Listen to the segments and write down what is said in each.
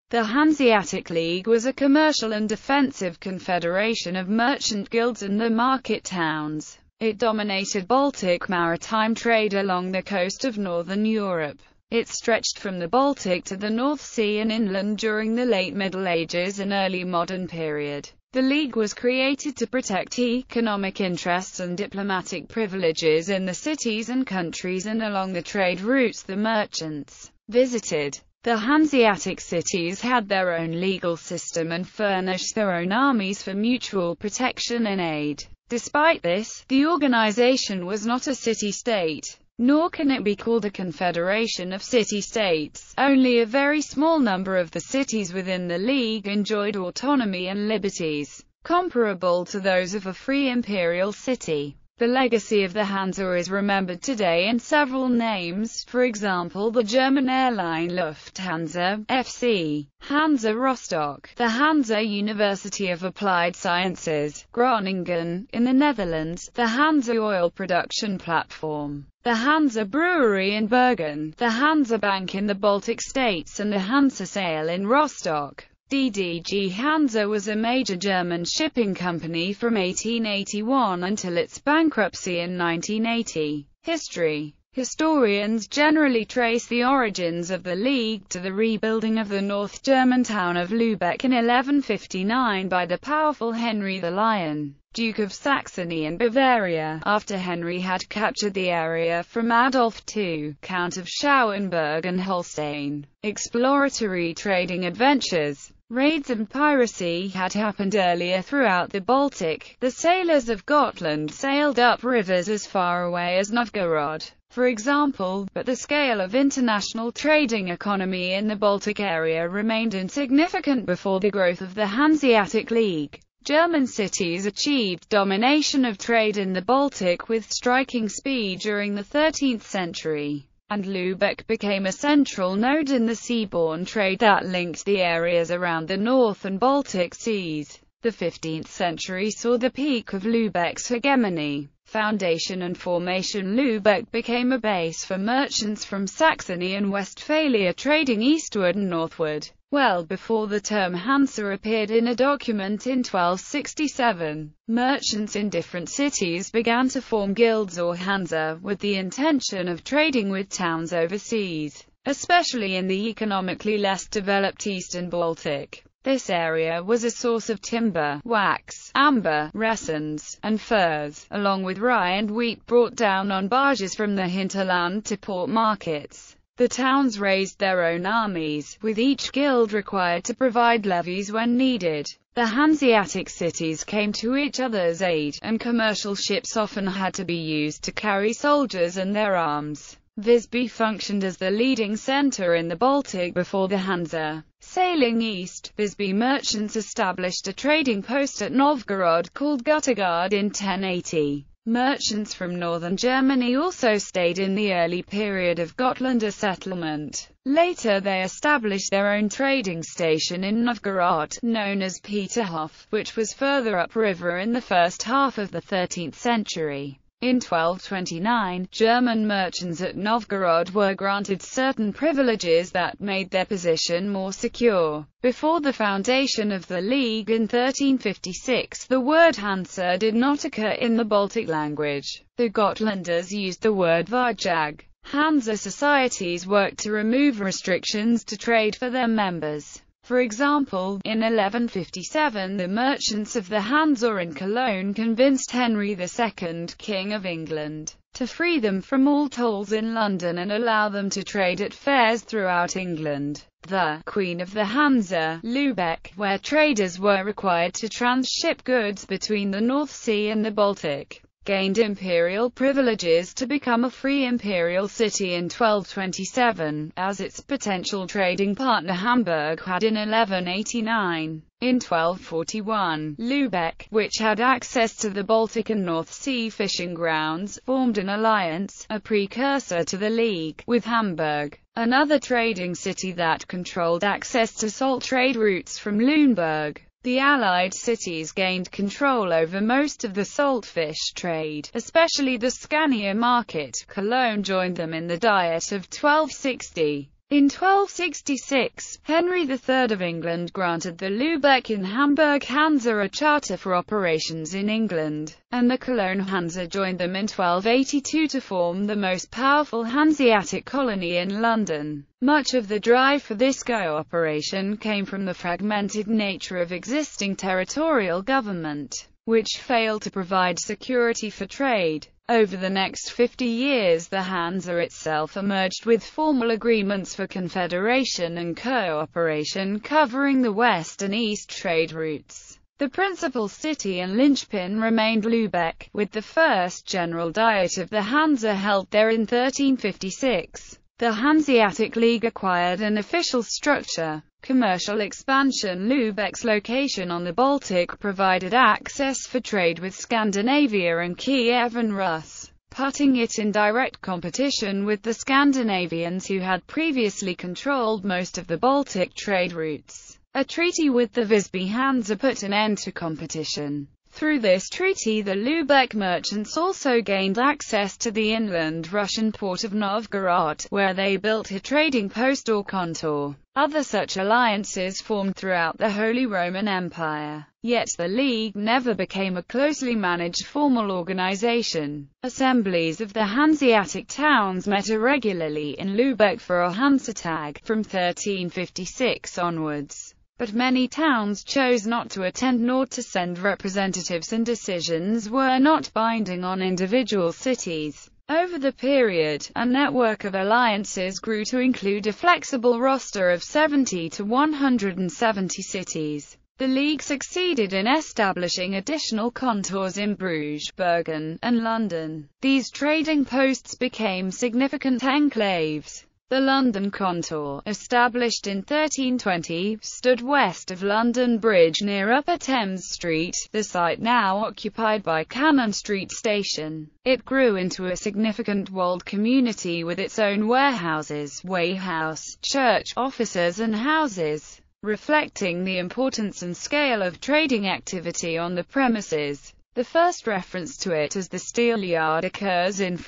The Hanseatic League was a commercial and defensive confederation of merchant guilds in the market towns. It dominated Baltic maritime trade along the coast of northern Europe. It stretched from the Baltic to the North Sea and inland during the late Middle Ages and early modern period. The League was created to protect economic interests and diplomatic privileges in the cities and countries and along the trade routes the merchants visited. The Hanseatic cities had their own legal system and furnished their own armies for mutual protection and aid. Despite this, the organization was not a city-state, nor can it be called a confederation of city-states. Only a very small number of the cities within the League enjoyed autonomy and liberties, comparable to those of a free imperial city. The legacy of the Hansa is remembered today in several names, for example the German airline Lufthansa, FC, Hansa Rostock, the Hansa University of Applied Sciences, Groningen, in the Netherlands, the Hansa oil production platform, the Hansa Brewery in Bergen, the Hansa Bank in the Baltic States and the Hansa Sail in Rostock. DDG Hansa was a major German shipping company from 1881 until its bankruptcy in 1980. History. Historians generally trace the origins of the League to the rebuilding of the North German town of Lübeck in 1159 by the powerful Henry the Lion, Duke of Saxony and Bavaria, after Henry had captured the area from Adolf II, Count of Schauenburg and Holstein. Exploratory trading adventures, raids and piracy had happened earlier throughout the Baltic. The sailors of Gotland sailed up rivers as far away as Novgorod, for example, but the scale of international trading economy in the Baltic area remained insignificant before the growth of the Hanseatic League. German cities achieved domination of trade in the Baltic with striking speed during the 13th century. And Lübeck became a central node in the seaborne trade that linked the areas around the North and Baltic seas. The 15th century saw the peak of Lübeck's hegemony. Foundation and formation. Lübeck became a base for merchants from Saxony and Westphalia trading eastward and northward. Well before the term Hansa appeared in a document in 1267, merchants in different cities began to form guilds or Hansa, with the intention of trading with towns overseas, especially in the economically less developed eastern Baltic. This area was a source of timber, wax, amber, resins, and furs, along with rye and wheat brought down on barges from the hinterland to port markets. The towns raised their own armies, with each guild required to provide levies when needed. The Hanseatic cities came to each other's aid, and commercial ships often had to be used to carry soldiers and their arms. Visby functioned as the leading center in the Baltic before the Hansa. Sailing east, Visby merchants established a trading post at Novgorod called Guttegard in 1080. Merchants from northern Germany also stayed in the early period of Gotlander settlement. Later they established their own trading station in Novgorod, known as Peterhof, which was further upriver in the first half of the 13th century. In 1229, German merchants at Novgorod were granted certain privileges that made their position more secure. Before the foundation of the League in 1356, the word Hansa did not occur in the Baltic language. The Gotlanders used the word Varjag. Hansa societies worked to remove restrictions to trade for their members. For example, in 1157 the merchants of the Hansa in Cologne convinced Henry II, King of England, to free them from all tolls in London and allow them to trade at fairs throughout England. The Queen of the Hansa, Lübeck, where traders were required to transship goods between the North Sea and the Baltic, gained imperial privileges to become a free imperial city in 1227, as its potential trading partner Hamburg had in 1189. In 1241, Lübeck, which had access to the Baltic and North Sea fishing grounds, formed an alliance, a precursor to the League, with Hamburg, another trading city that controlled access to salt trade routes from Lüneburg. The Allied cities gained control over most of the saltfish trade, especially the Scania market. Cologne joined them in the Diet of 1260. In 1266, Henry III of England granted the Lübeck and Hamburg Hansa a charter for operations in England, and the Cologne Hansa joined them in 1282 to form the most powerful Hanseatic colony in London. Much of the drive for this cooperation came from the fragmented nature of existing territorial government, which failed to provide security for trade. Over the next 50 years the Hansa itself emerged with formal agreements for confederation and cooperation covering the west and east trade routes. The principal city and linchpin remained Lübeck, with the first General Diet of the Hansa held there in 1356. The Hanseatic League acquired an official structure. Commercial expansion. Lübeck's location on the Baltic provided access for trade with Scandinavia and Kiev and Rus, putting it in direct competition with the Scandinavians who had previously controlled most of the Baltic trade routes. A treaty with the Visby Hansa put an end to competition. Through this treaty the Lübeck merchants also gained access to the inland Russian port of Novgorod, where they built a trading post or kontor. Other such alliances formed throughout the Holy Roman Empire. Yet the League never became a closely managed formal organization. Assemblies of the Hanseatic towns met irregularly in Lübeck for a Hansetag from 1356 onwards. But many towns chose not to attend nor to send representatives, and decisions were not binding on individual cities. Over the period, a network of alliances grew to include a flexible roster of 70 to 170 cities. The League succeeded in establishing additional kontors in Bruges, Bergen, and London. These trading posts became significant enclaves. The London kontor, established in 1320, stood west of London Bridge near Upper Thames Street, the site now occupied by Cannon Street Station. It grew into a significant walled community with its own warehouses, weighhouse, church, offices and houses, reflecting the importance and scale of trading activity on the premises. The first reference to it as the Steelyard occurs in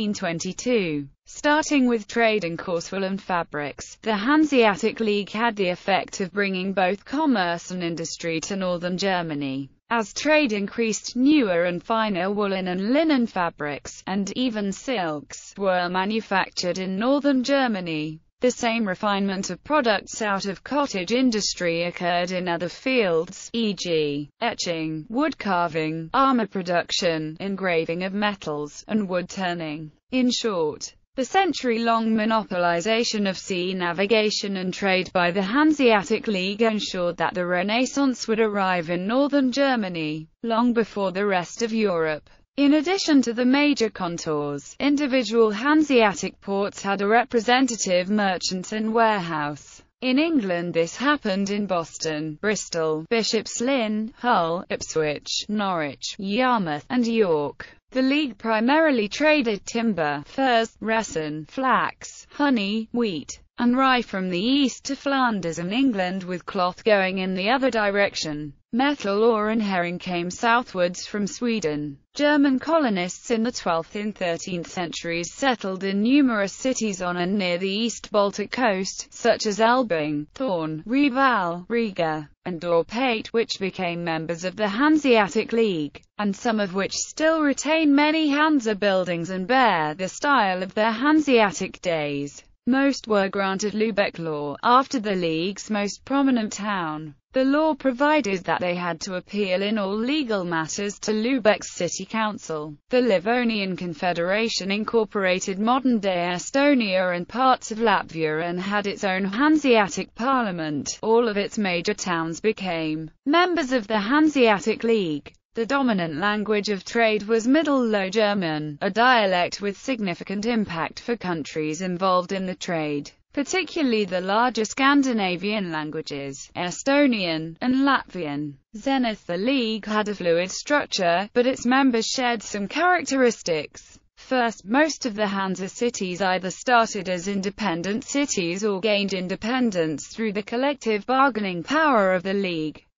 1422. Starting with trade in coarsewool and fabrics, the Hanseatic League had the effect of bringing both commerce and industry to northern Germany. As trade increased, newer and finer woolen and linen fabrics, and even silks, were manufactured in northern Germany. The same refinement of products out of cottage industry occurred in other fields, e.g., etching, wood carving, armor production, engraving of metals, and wood turning. In short, the century-long monopolization of sea navigation and trade by the Hanseatic League ensured that the Renaissance would arrive in northern Germany, long before the rest of Europe. In addition to the major kontors, individual Hanseatic ports had a representative merchant and warehouse. In England this happened in Boston, Bristol, Bishop's Lynn, Hull, Ipswich, Norwich, Yarmouth, and York. The League primarily traded timber, furs, resin, flax, honey, wheat, and rye from the east to Flanders and England, with cloth going in the other direction. Metal ore and herring came southwards from Sweden. German colonists in the 12th and 13th centuries settled in numerous cities on and near the East Baltic coast, such as Elbing, Thorn, Reval, Riga, and Dorpat, which became members of the Hanseatic League, and some of which still retain many Hansa buildings and bear the style of their Hanseatic days. Most were granted Lübeck law, after the League's most prominent town. The law provided that they had to appeal in all legal matters to Lübeck's city council. The Livonian Confederation incorporated modern-day Estonia and parts of Latvia and had its own Hanseatic parliament. All of its major towns became members of the Hanseatic League. The dominant language of trade was Middle Low German, a dialect with significant impact for countries involved in the trade, particularly the larger Scandinavian languages, Estonian, and Latvian. Zenith. The League had a fluid structure, but its members shared some characteristics. First, most of the Hansa cities either started as independent cities or gained independence through the collective bargaining power of the League.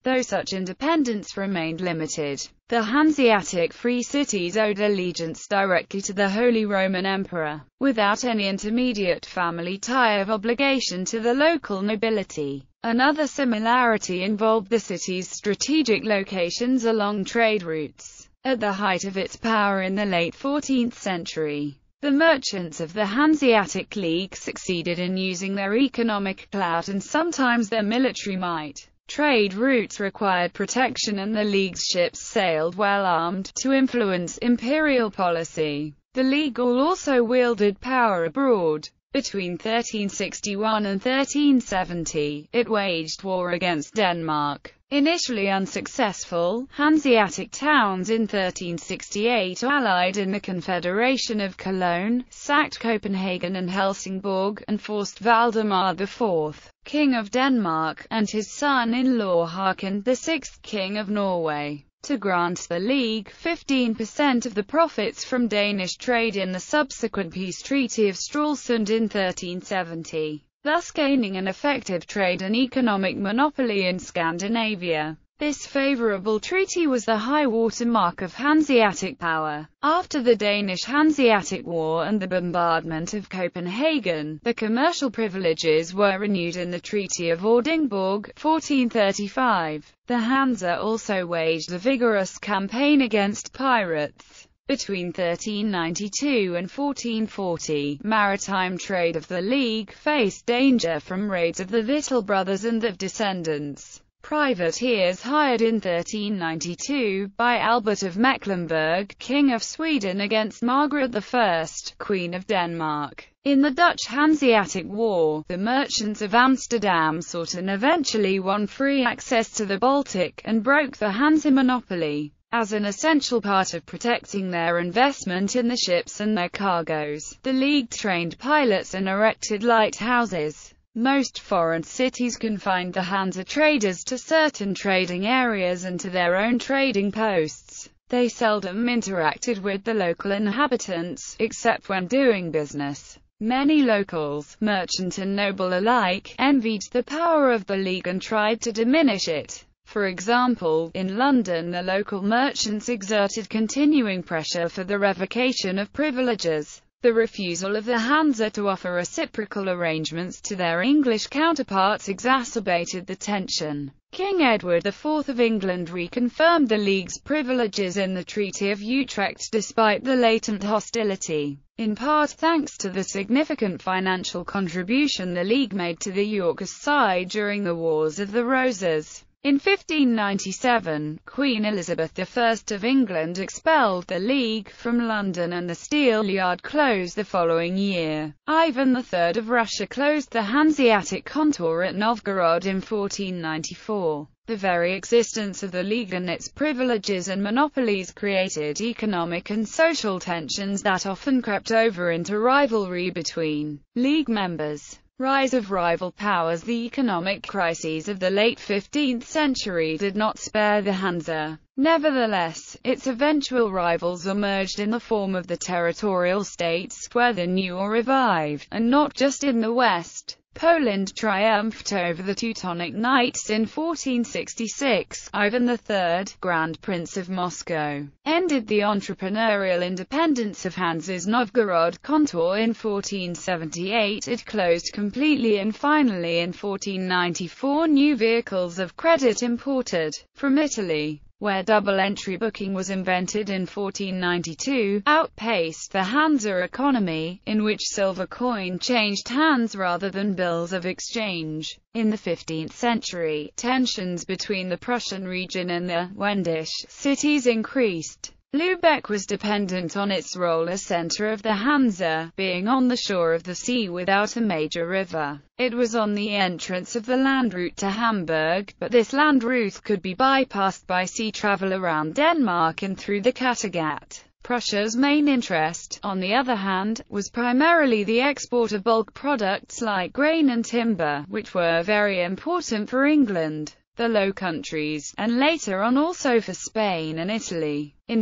though such independence remained limited. The Hanseatic free cities owed allegiance directly to the Holy Roman Emperor, without any intermediate family tie of obligation to the local nobility. Another similarity involved the city's strategic locations along trade routes. At the height of its power in the late 14th century, the merchants of the Hanseatic League succeeded in using their economic clout and sometimes their military might. Trade routes required protection and the League's ships sailed well armed to influence imperial policy. The League also wielded power abroad. Between 1361 and 1370, it waged war against Denmark. Initially unsuccessful, Hanseatic towns in 1368 allied in the Confederation of Cologne, sacked Copenhagen and Helsingborg, and forced Valdemar IV, King of Denmark, and his son-in-law Håkon, the sixth King of Norway, to grant the League 15% of the profits from Danish trade in the subsequent peace treaty of Stralsund in 1370, thus gaining an effective trade and economic monopoly in Scandinavia. This favorable treaty was the high-water mark of Hanseatic power. After the Danish-Hanseatic War and the bombardment of Copenhagen, the commercial privileges were renewed in the Treaty of Ordingborg, 1435. The Hansa also waged a vigorous campaign against pirates. Between 1392 and 1440, maritime trade of the League faced danger from raids of the Little Brothers and of descendants. Privateers hired in 1392 by Albert of Mecklenburg, King of Sweden, against Margaret I, Queen of Denmark. In the Dutch Hanseatic War, the merchants of Amsterdam sought and eventually won free access to the Baltic, and broke the Hanse monopoly. As an essential part of protecting their investment in the ships and their cargoes, the League trained pilots and erected lighthouses. Most foreign cities confined the Hansa traders to certain trading areas and to their own trading posts. They seldom interacted with the local inhabitants, except when doing business. Many locals, merchant and noble alike, envied the power of the League and tried to diminish it. For example, in London the local merchants exerted continuing pressure for the revocation of privileges. The refusal of the Hansa to offer reciprocal arrangements to their English counterparts exacerbated the tension. King Edward IV of England reconfirmed the League's privileges in the Treaty of Utrecht despite the latent hostility, in part thanks to the significant financial contribution the League made to the Yorkist side during the Wars of the Roses. In 1597, Queen Elizabeth I of England expelled the League from London and the Steelyard closed the following year. Ivan III of Russia closed the Hanseatic contour at Novgorod in 1494. The very existence of the League and its privileges and monopolies created economic and social tensions that often crept over into rivalry between League members. Rise of rival powers. The economic crises of the late 15th century did not spare the Hansa. Nevertheless, its eventual rivals emerged in the form of the territorial states, whether new or revived, and not just in the West. Poland triumphed over the Teutonic Knights in 1466. Ivan III, Grand Prince of Moscow, ended the entrepreneurial independence of Hansa's Novgorod contour in 1478. It closed completely, and finally in 1494 new vehicles of credit imported from Italy, where double-entry booking was invented in 1492, outpaced the Hansa economy, in which silver coin changed hands rather than bills of exchange. In the 15th century, tensions between the Prussian region and the Wendish cities increased. Lübeck was dependent on its role as center of the Hansa, being on the shore of the sea without a major river. It was on the entrance of the land route to Hamburg, but this land route could be bypassed by sea travel around Denmark and through the Kattegat. Prussia's main interest, on the other hand, was primarily the export of bulk products like grain and timber, which were very important for England, the Low Countries, and later on also for Spain and Italy. In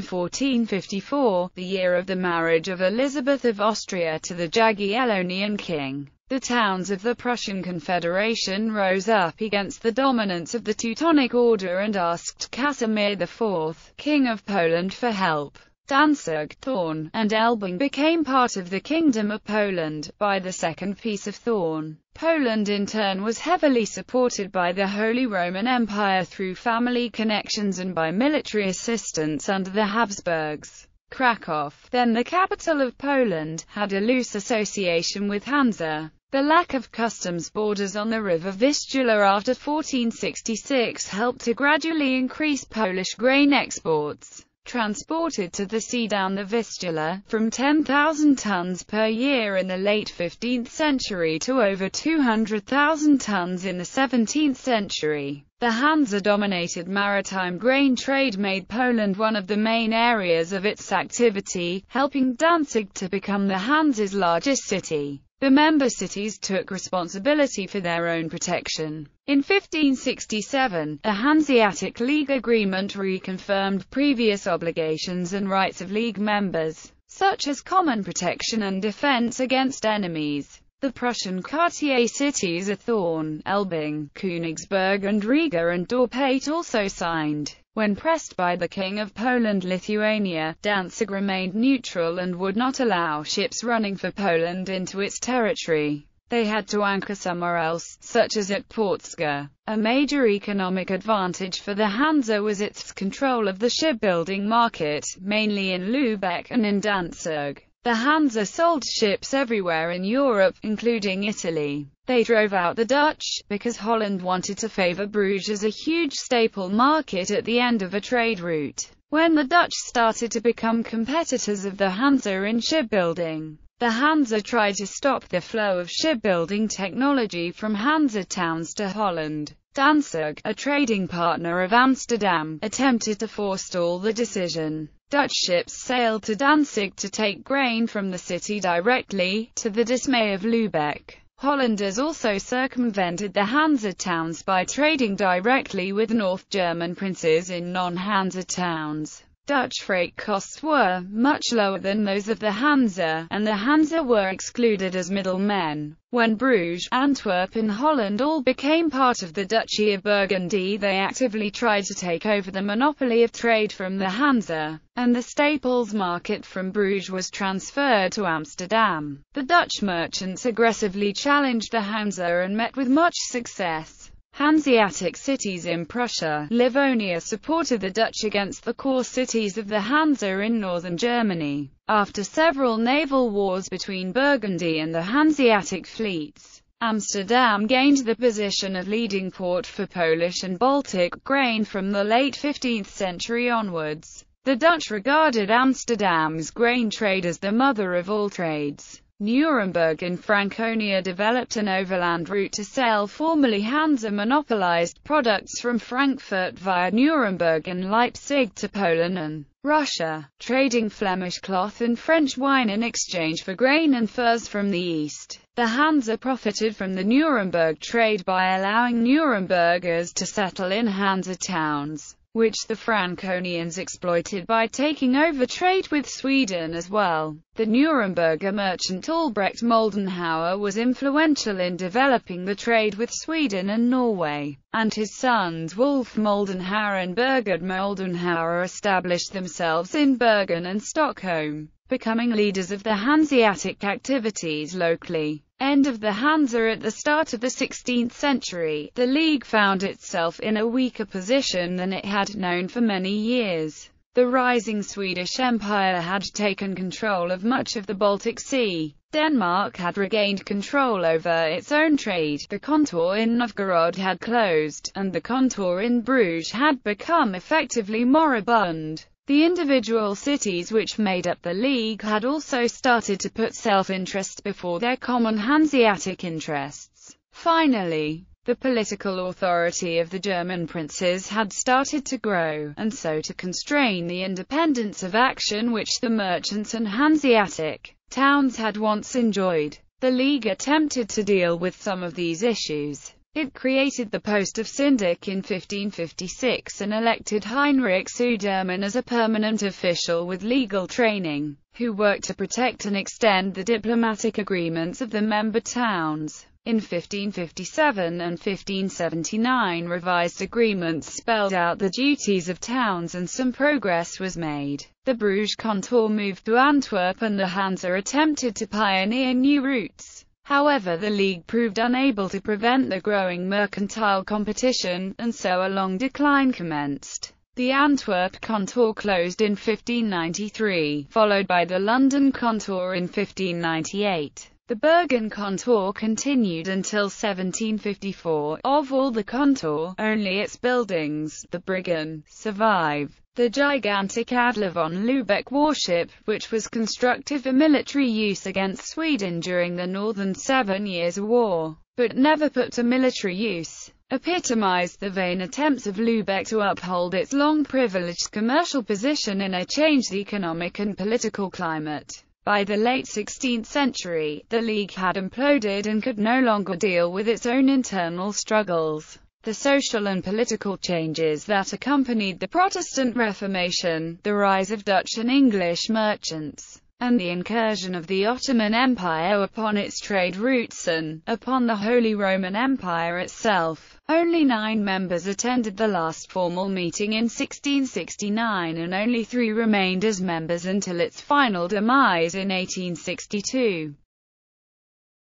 1454, the year of the marriage of Elizabeth of Austria to the Jagiellonian king, The towns of the Prussian Confederation rose up against the dominance of the Teutonic Order and asked Casimir IV, King of Poland, for help. Danzig, Thorn, and Elbing became part of the Kingdom of Poland. By the Second Peace of Thorn, Poland in turn was heavily supported by the Holy Roman Empire through family connections and by military assistance under the Habsburgs. Krakow, then the capital of Poland, had a loose association with Hansa. The lack of customs borders on the river Vistula after 1466 helped to gradually increase Polish grain exports, transported to the sea down the Vistula, from 10,000 tons per year in the late 15th century to over 200,000 tons in the 17th century. The Hansa-dominated maritime grain trade made Poland one of the main areas of its activity, helping Danzig to become the Hansa's largest city. The member cities took responsibility for their own protection. In 1567, a Hanseatic League agreement reconfirmed previous obligations and rights of League members, such as common protection and defense against enemies. The Prussian quartier cities of Thorn, Elbing, Königsberg and Riga and Dorpat also signed. When pressed by the King of Poland-Lithuania, Danzig remained neutral and would not allow ships running for Poland into its territory. They had to anchor somewhere else, such as at Portska. A major economic advantage for the Hansa was its control of the shipbuilding market, mainly in Lübeck and in Danzig. The Hansa sold ships everywhere in Europe, including Italy. They drove out the Dutch, because Holland wanted to favor Bruges as a huge staple market at the end of a trade route. When the Dutch started to become competitors of the Hansa in shipbuilding, the Hansa tried to stop the flow of shipbuilding technology from Hansa towns to Holland. Danzig, a trading partner of Amsterdam, attempted to forestall the decision. Dutch ships sailed to Danzig to take grain from the city directly, to the dismay of Lübeck. Hollanders also circumvented the Hansa towns by trading directly with North German princes in non-Hansa towns. Dutch freight costs were much lower than those of the Hansa, and the Hansa were excluded as middlemen. When Bruges, Antwerp and Holland all became part of the Duchy of Burgundy, they actively tried to take over the monopoly of trade from the Hansa, and the staples market from Bruges was transferred to Amsterdam. The Dutch merchants aggressively challenged the Hansa and met with much success. Hanseatic cities in Prussia, Livonia supported the Dutch against the core cities of the Hansa in northern Germany. After several naval wars between Burgundy and the Hanseatic fleets, Amsterdam gained the position of leading port for Polish and Baltic grain from the late 15th century onwards. The Dutch regarded Amsterdam's grain trade as the mother of all trades. Nuremberg in Franconia developed an overland route to sell formerly Hansa monopolized products from Frankfurt via Nuremberg and Leipzig to Poland and Russia, trading Flemish cloth and French wine in exchange for grain and furs from the east. The Hansa profited from the Nuremberg trade by allowing Nurembergers to settle in Hansa towns, which the Franconians exploited by taking over trade with Sweden as well. The Nuremberger merchant Albrecht Moldenhauer was influential in developing the trade with Sweden and Norway, and his sons Wolf Moldenhauer and Birgerd Moldenhauer established themselves in Bergen and Stockholm, becoming leaders of the Hanseatic activities locally. End of the Hansa. At the start of the 16th century, the League found itself in a weaker position than it had known for many years. The rising Swedish Empire had taken control of much of the Baltic Sea. Denmark had regained control over its own trade, the contour in Novgorod had closed, and the contour in Bruges had become effectively moribund. The individual cities which made up the League had also started to put self-interest before their common Hanseatic interests. Finally, the political authority of the German princes had started to grow, and so to constrain the independence of action which the merchants and Hanseatic towns had once enjoyed. The League attempted to deal with some of these issues. It created the post of syndic in 1556 and elected Heinrich Sudermann as a permanent official with legal training, who worked to protect and extend the diplomatic agreements of the member towns. In 1557 and 1579 revised agreements spelled out the duties of towns and some progress was made. The Bruges Kontor moved to Antwerp and the Hansa attempted to pioneer new routes. However, the League proved unable to prevent the growing mercantile competition, and so a long decline commenced. The Antwerp Kontor closed in 1593, followed by the London Kontor in 1598. The Bergen Kontor continued until 1754. Of all the Kontor, only its buildings, the Briggen, survive. The gigantic Adler von Lübeck warship, which was constructed for military use against Sweden during the Northern 7 Years' War, but never put to military use, epitomized the vain attempts of Lübeck to uphold its long privileged commercial position in a changed economic and political climate. By the late 16th century, the League had imploded and could no longer deal with its own internal struggles. The social and political changes that accompanied the Protestant Reformation, the rise of Dutch and English merchants, and the incursion of the Ottoman Empire upon its trade routes and upon the Holy Roman Empire itself. Only 9 members attended the last formal meeting in 1669 and only 3 remained as members until its final demise in 1862.